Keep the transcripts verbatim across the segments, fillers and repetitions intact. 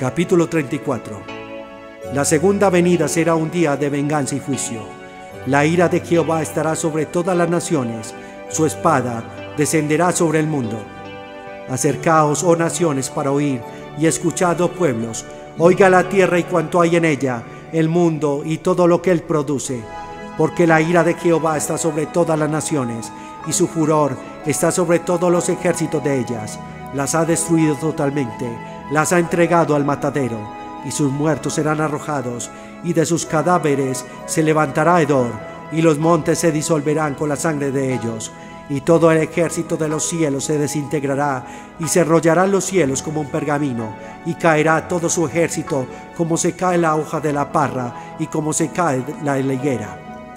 Capítulo treinta y cuatro. La segunda venida será un día de venganza y juicio. La ira de Jehová estará sobre todas las naciones, su espada descenderá sobre el mundo. Acercaos, oh naciones, para oír, y escuchad, oh pueblos, oiga la tierra y cuanto hay en ella, el mundo y todo lo que él produce. Porque la ira de Jehová está sobre todas las naciones, y su furor está sobre todos los ejércitos de ellas. Las ha destruido totalmente, las ha entregado al matadero, y sus muertos serán arrojados, y de sus cadáveres se levantará hedor, y los montes se disolverán con la sangre de ellos, y todo el ejército de los cielos se desintegrará, y se enrollarán los cielos como un pergamino, y caerá todo su ejército como se cae la hoja de la parra, y como se cae la higuera.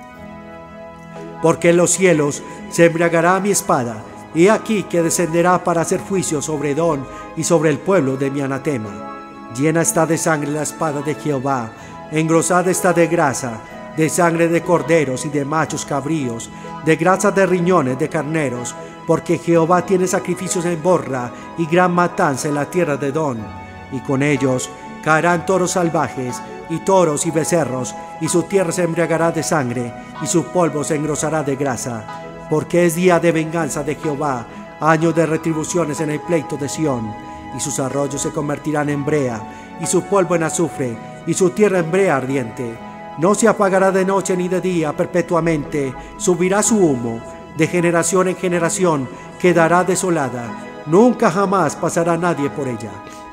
Porque en los cielos se embriagará mi espada, y he aquí que descenderá para hacer juicio sobre Edom y sobre el pueblo de mi anatema. Llena está de sangre la espada de Jehová, engrosada está de grasa, de sangre de corderos y de machos cabríos, de grasa de riñones de carneros, porque Jehová tiene sacrificios en Borra y gran matanza en la tierra de Edom. Y con ellos caerán toros salvajes, y toros y becerros, y su tierra se embriagará de sangre, y su polvo se engrosará de grasa. Porque es día de venganza de Jehová, año de retribuciones en el pleito de Sión, y sus arroyos se convertirán en brea, y su polvo en azufre, y su tierra en brea ardiente. No se apagará de noche ni de día, perpetuamente subirá su humo, de generación en generación quedará desolada, nunca jamás pasará nadie por ella.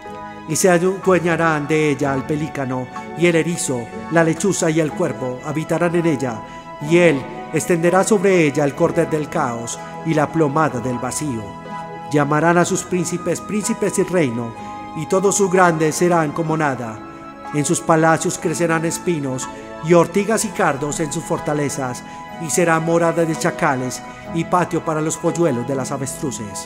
Y se adueñarán de ella el pelícano, y el erizo, la lechuza y el cuervo habitarán en ella, y él extenderá sobre ella el cordel del caos y la plomada del vacío. Llamarán a sus príncipes príncipes y reino, y todos sus grandes serán como nada. En sus palacios crecerán espinos, y ortigas y cardos en sus fortalezas, y será morada de chacales, y patio para los polluelos de las avestruces.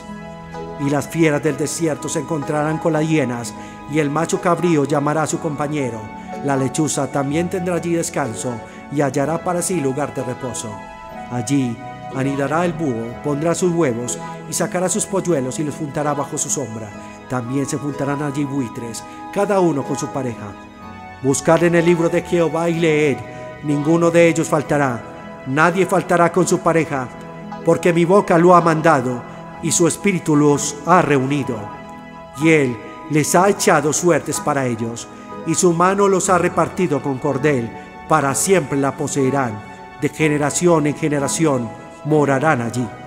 Y las fieras del desierto se encontrarán con las hienas, y el macho cabrío llamará a su compañero. La lechuza también tendrá allí descanso, y hallará para sí lugar de reposo. Allí anidará el búho, pondrá sus huevos, y sacará sus polluelos y los juntará bajo su sombra. También se juntarán allí buitres, cada uno con su pareja. Buscad en el libro de Jehová y leed, ninguno de ellos faltará, nadie faltará con su pareja, porque mi boca lo ha mandado, y su espíritu los ha reunido. Y él les ha echado suertes para ellos, y su mano los ha repartido con cordel, para siempre la poseerán, de generación en generación morarán allí.